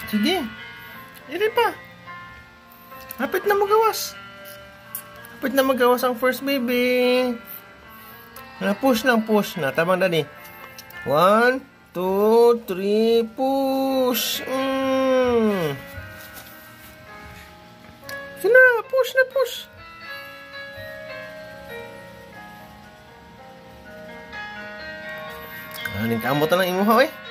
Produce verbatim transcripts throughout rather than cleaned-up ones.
Sige. Iri pa. Hapit na magawas. Hapit na magawas ang first baby. Na push lang, push na. Tamang dali. One, two, three, push. Mm. Sige na, push na, push. Aning kamot na lang imuha, eh.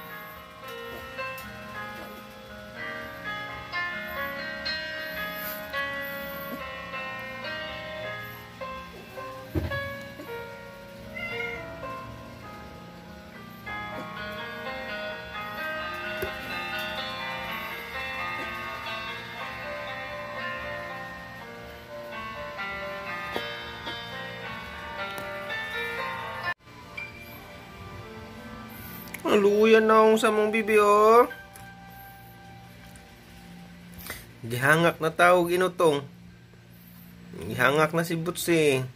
Luyan na akong sa mong bibi, oh. Gihangak na tao ginutong. Gihangak na si Butsi.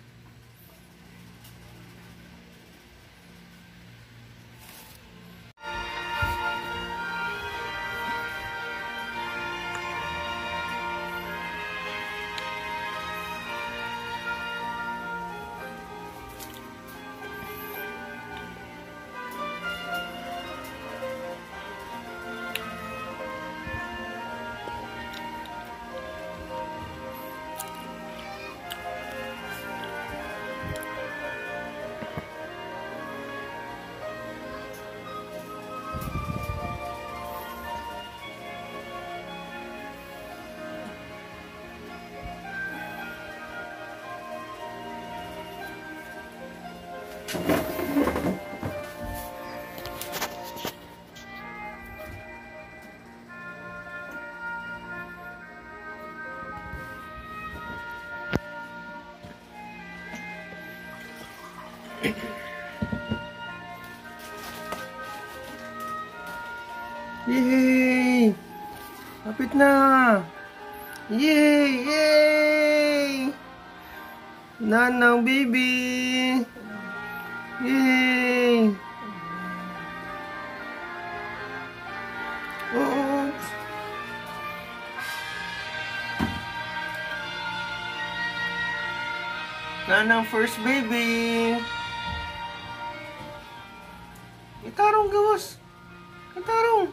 Yay! Lapit na! Yay! Yay! Nanang baby! Yay! Oops! Nanang first baby! Itarong gawas! Itarong!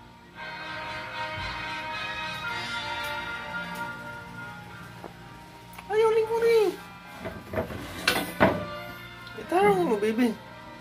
Ayaw lingkuri! Itarong mo, baby!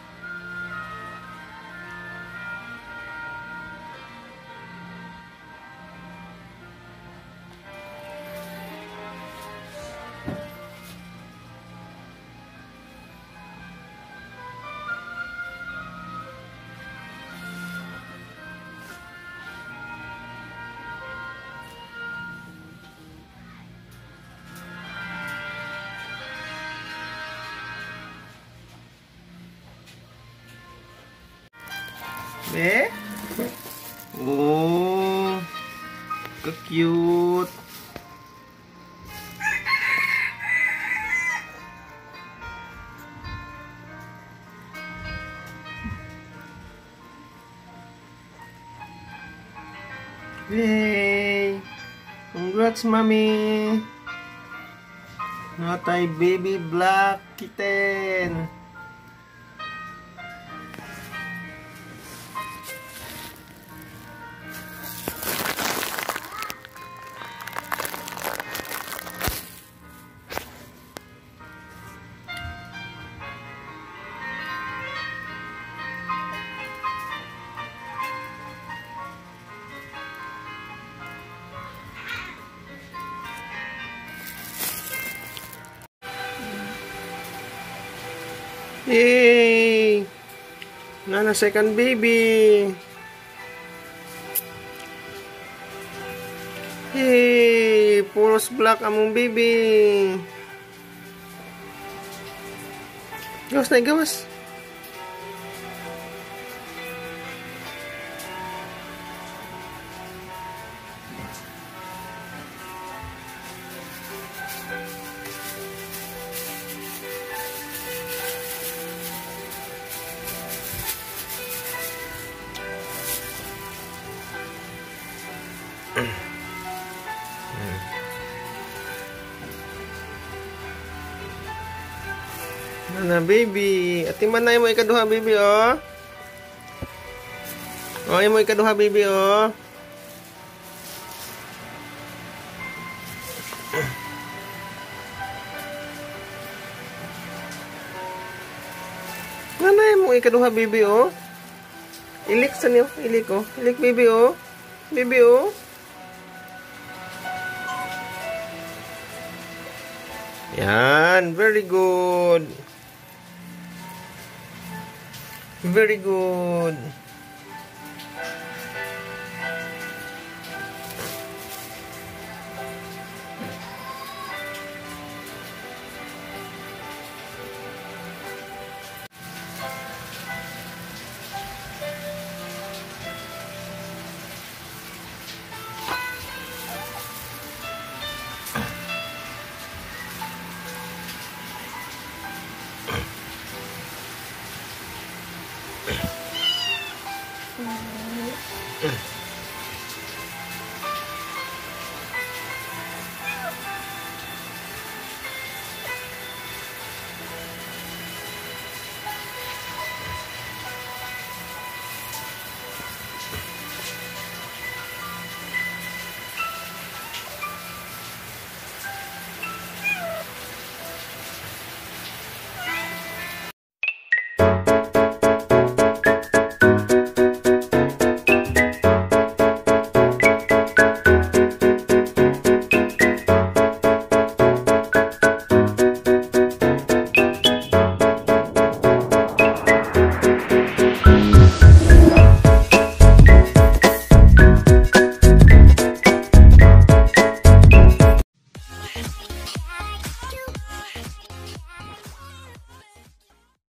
Eh? Oh, ka-cute. Yay! Congrats, mommy! Natay baby black kitten. Yay! Nana second baby. Yay! Puros black among baby. Gawas na, gawas. Nana, baby. Ati manay mo ikaduha, baby, oh. Oh, mo ikaduha, baby, oh. Nanay mo ikaduha, baby, oh. Ilik sa niyo, ilik, oh. Ilik, baby, oh. Baby, oh. Yan, very good. Very good.